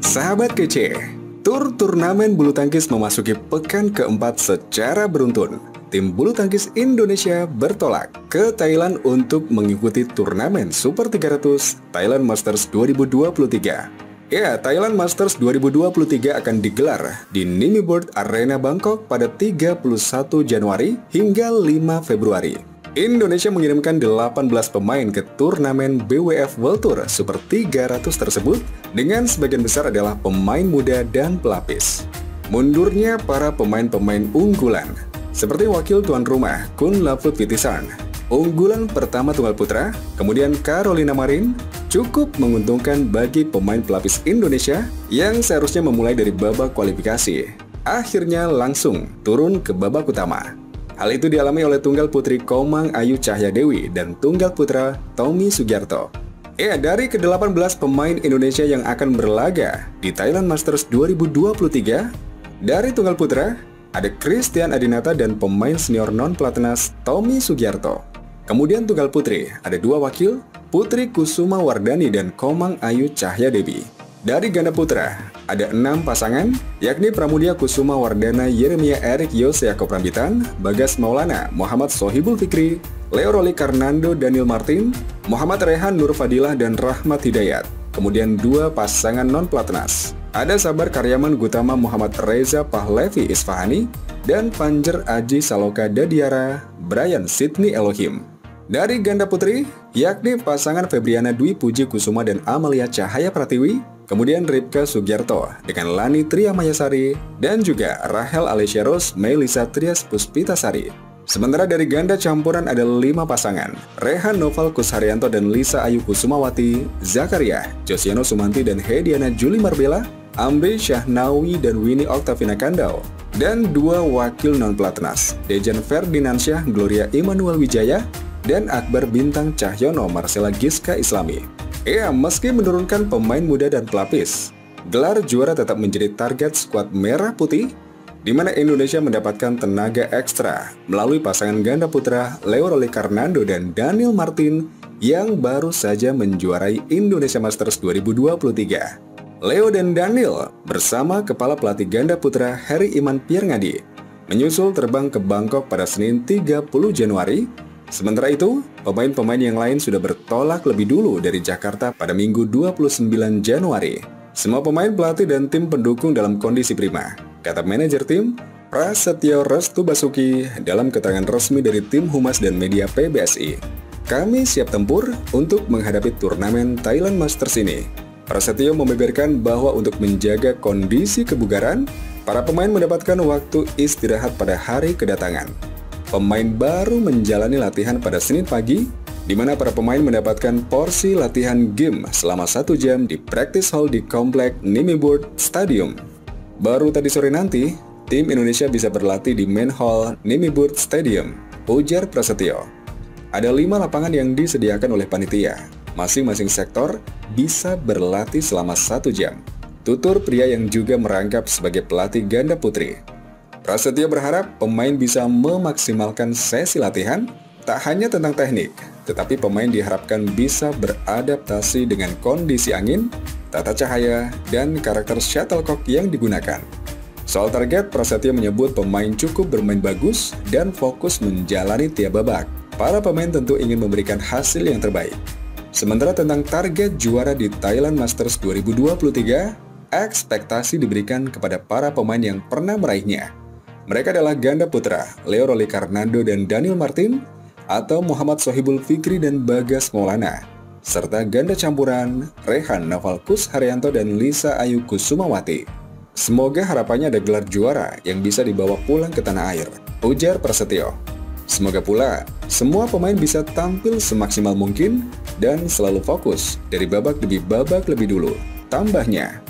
Sahabat kece, turnamen bulu tangkis memasuki pekan keempat secara beruntun. Tim bulu tangkis Indonesia bertolak ke Thailand untuk mengikuti turnamen Super 300 Thailand Masters 2023. Ya, Thailand Masters 2023 akan digelar di Nimibord Arena Bangkok pada 31 Januari hingga 5 Februari. Indonesia mengirimkan 18 pemain ke turnamen BWF World Tour Super 300 tersebut dengan sebagian besar adalah pemain muda dan pelapis. Mundurnya para pemain-pemain unggulan seperti wakil tuan rumah Kun Laput Witisan, unggulan pertama tunggal putra, kemudian Carolina Marin, cukup menguntungkan bagi pemain pelapis Indonesia yang seharusnya memulai dari babak kualifikasi. Akhirnya langsung turun ke babak utama. Hal itu dialami oleh tunggal putri Komang Ayu Cahyadewi dan tunggal putra Tommy Sugiarto. Dari ke-18 pemain Indonesia yang akan berlaga di Thailand Masters 2023, dari tunggal putra ada Christian Adinata dan pemain senior non-pelatnas Tommy Sugiarto. Kemudian tunggal putri ada dua wakil, Putri Kusuma Wardani dan Komang Ayu Cahyadewi. Dari ganda putra ada 6 pasangan, yakni Pramudia Kusuma Wardana Yeremia Erik Yose Yaakob Rambitan, Bagas Maulana Muhammad Sohibul Fikri, Leo Roli Karnando Daniel Martin, Muhammad Rehan Nur Fadilah dan Rahmat Hidayat. Kemudian 2 pasangan non-pelatnas, ada Sabar Karyaman Gutama Muhammad Reza Pahlevi Isfahani dan Panjer Aji Saloka Dadiara Brian Sidney Elohim. Dari ganda putri, yakni pasangan Febriana Dwi Puji Kusuma dan Amalia Cahaya Pratiwi, kemudian Ripka Sugiarto dengan Lani Triamayasari, dan juga Rahel Alicia Rose Melisa Trias Puspitasari. Sementara dari ganda campuran ada 5 pasangan, Rehan Noval Kusharyanto dan Lisa Ayu Kusumawati, Zakaria, Josiano Sumanti dan Hediana Juli Marbella, Amri Syahnawi dan Winnie Oktavina Kandau, dan 2 wakil non-pelatnas, Dejan Ferdinansyah Gloria Immanuel Wijaya, dan Akbar Bintang Cahyono Marcella Giska Islami. Meski menurunkan pemain muda dan pelapis, gelar juara tetap menjadi target skuad merah putih, di mana Indonesia mendapatkan tenaga ekstra melalui pasangan ganda putra Leo Roli Karnando dan Daniel Martin yang baru saja menjuarai Indonesia Masters 2023. Leo dan Daniel bersama kepala pelatih ganda putra Heri Iman Pierngadi menyusul terbang ke Bangkok pada Senin 30 Januari. Sementara itu, pemain-pemain yang lain sudah bertolak lebih dulu dari Jakarta pada Minggu 29 Januari. Semua pemain, pelatih, dan tim pendukung dalam kondisi prima, kata manajer tim, Prasetyo Restu Basuki dalam keterangan resmi dari tim humas dan media PBSI. Kami siap tempur untuk menghadapi turnamen Thailand Masters ini. Prasetyo membeberkan bahwa untuk menjaga kondisi kebugaran, para pemain mendapatkan waktu istirahat pada hari kedatangan. Pemain baru menjalani latihan pada Senin pagi, di mana para pemain mendapatkan porsi latihan game selama 1 jam di practice hall di komplek Nimibord Stadium. Baru tadi sore nanti, tim Indonesia bisa berlatih di main hall Nimibord Stadium, ujar Prasetyo. Ada 5 lapangan yang disediakan oleh panitia. Masing-masing sektor bisa berlatih selama 1 jam. Tutur pria yang juga merangkap sebagai pelatih ganda putri. Prasetyo berharap pemain bisa memaksimalkan sesi latihan, tak hanya tentang teknik, tetapi pemain diharapkan bisa beradaptasi dengan kondisi angin, tata cahaya, dan karakter shuttlecock yang digunakan. Soal target, Prasetyo menyebut pemain cukup bermain bagus dan fokus menjalani tiap babak. Para pemain tentu ingin memberikan hasil yang terbaik. Sementara tentang target juara di Thailand Masters 2023, ekspektasi diberikan kepada para pemain yang pernah meraihnya. Mereka adalah ganda putra, Leo Roli Karnando dan Daniel Martin, atau Muhammad Sohibul Fikri dan Bagas Maulana, serta ganda campuran, Rehan Noval Kusharyanto dan Lisa Ayu Kusumawati. Semoga harapannya ada gelar juara yang bisa dibawa pulang ke tanah air, ujar Prasetyo. Semoga pula, semua pemain bisa tampil semaksimal mungkin dan selalu fokus dari babak demi babak lebih dulu, tambahnya.